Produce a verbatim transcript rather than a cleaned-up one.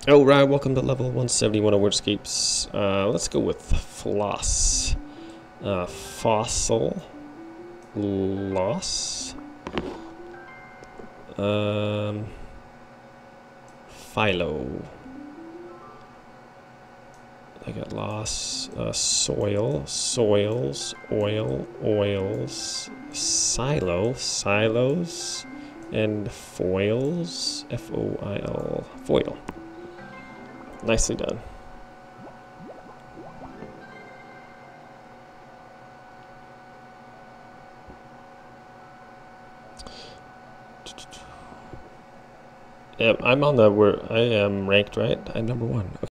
Oh, right, welcome to level one seventy-one of WORDSCAPES. Uh, let's go with floss. Uh, fossil. Loss. Um, philo. I got loss. Uh, soil. Soils. Oil. Oils. Silo. Silos. And foils. F O I L. Foil. Nicely done. Yep, I'm on the where I am ranked, right? I'm number one. Okay.